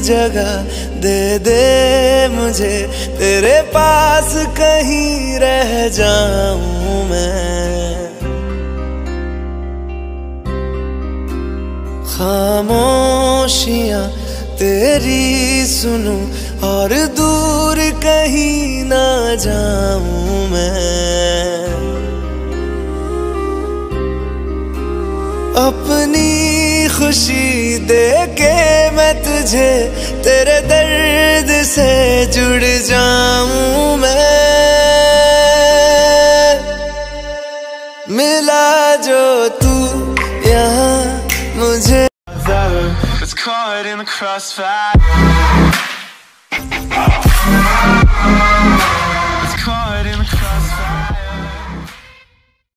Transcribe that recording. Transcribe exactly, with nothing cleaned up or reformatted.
जगह दे दे मुझे, तेरे पास कहीं रह जाऊं मैं। खामोशियां तेरी सुनूं और दूर कहीं ना जाऊं मैं। अपनी खुशी दे के मैं तुझे, तेरे दर्द से जुड़ जाऊं मैं। मिला जो तू यहाँ मुझे, was caught in the crossfire.